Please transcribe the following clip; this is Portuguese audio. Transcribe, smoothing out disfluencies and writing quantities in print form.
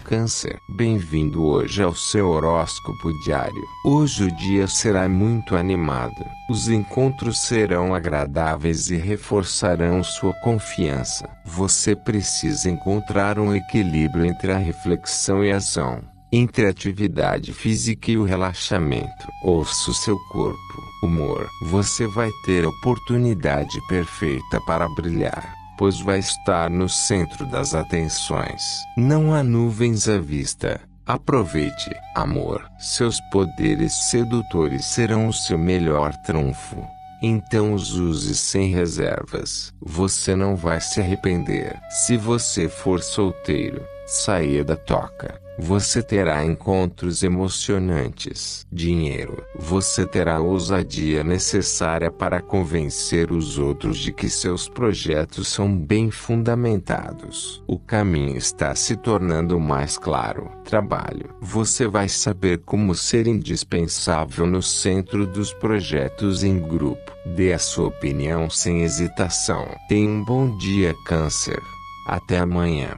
Câncer. Bem-vindo hoje ao seu horóscopo diário. Hoje o dia será muito animado. Os encontros serão agradáveis e reforçarão sua confiança. Você precisa encontrar um equilíbrio entre a reflexão e a ação, entre a atividade física e o relaxamento. Ouça o seu corpo. Humor. Você vai ter a oportunidade perfeita para brilhar, pois vai estar no centro das atenções. Não há nuvens à vista. Aproveite. Amor. Seus poderes sedutores serão o seu melhor trunfo. Então os use sem reservas. Você não vai se arrepender. Se você for solteiro, saia da toca. Você terá encontros emocionantes. Dinheiro. Você terá a ousadia necessária para convencer os outros de que seus projetos são bem fundamentados. O caminho está se tornando mais claro. Trabalho. Você vai saber como ser indispensável no centro dos projetos em grupo. Dê a sua opinião sem hesitação. Tenha um bom dia, Câncer. Até amanhã.